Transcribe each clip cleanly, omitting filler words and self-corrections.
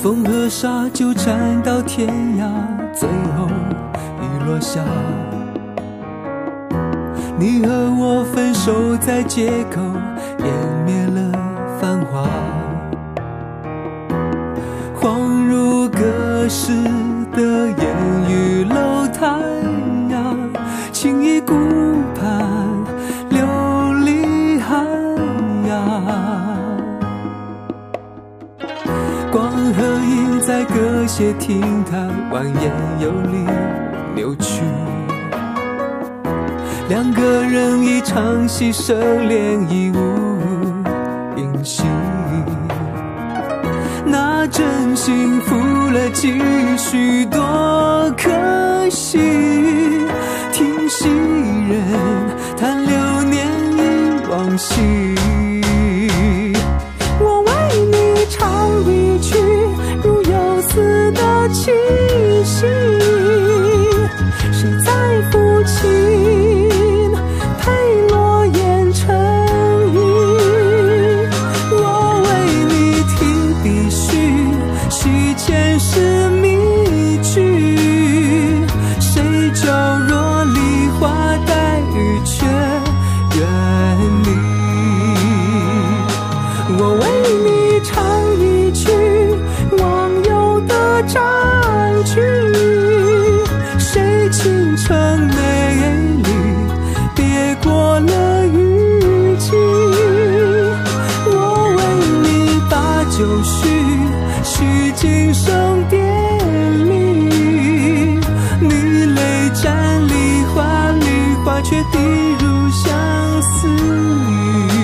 风和沙纠缠到天涯，最后雨落下。你和我分手在街口，湮灭了繁华。恍如隔世的烟雨楼台呀，情意顾盼流离寒鸦。光和影在歌榭听弹，蜿蜒游离扭曲。两个人一场戏，生恋已无音信。那真心付了几许，多可惜。听昔人谈流年忆往昔。我为你唱一曲如游丝的气息，谁在抚琴配落雁成语。我为你提笔序，续前世谜句。谁娇若梨花带雨却远离。我为你唱一曲忘忧的战句，谁倾城美丽别过了雨季。我为你把酒续今生别离。你泪沾梨花，梨花却滴入相思雨。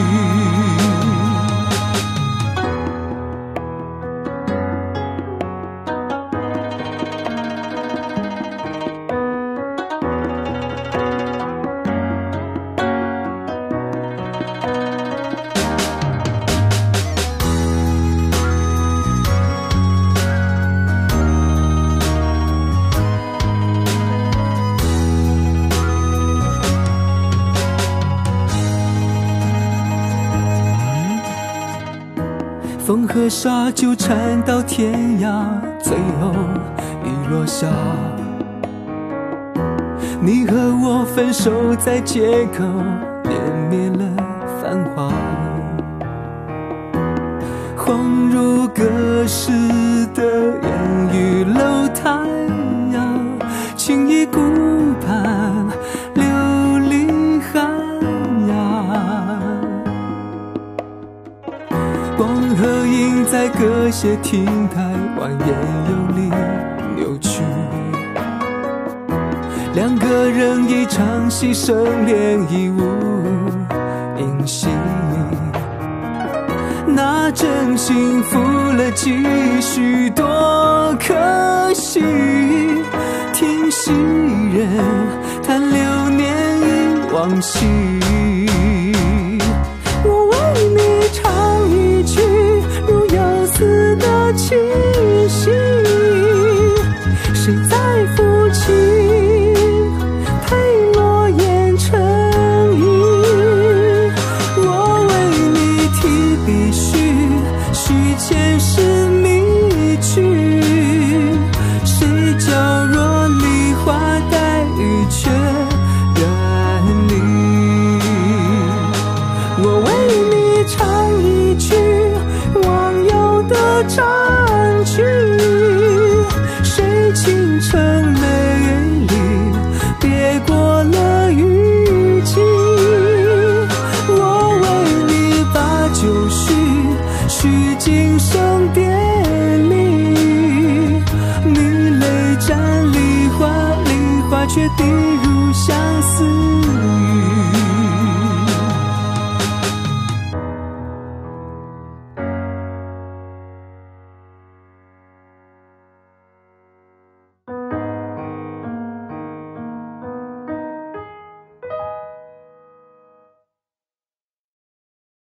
风和沙纠缠到天涯，最后雨落下。你和我分手在街口，湮灭了繁华。恍如隔世的烟雨楼台呀，情意顾盼流离寒鸦。光和影在歌榭听弹，蜿蜒游离扭曲。两个人一场戏，生恋已无音信。那真心付了几许，多可惜。听昔人谈流年忆往昔。我为你唱一曲如游丝的气息，谁在抚琴配落雁成语。我为你提笔续前世谜句。谁娇若梨花带雨却远离。我为你唱一曲忘忧的战句。谁倾城美丽别过了雨季。我为你把酒续今生别离。你泪沾梨花，梨花却滴入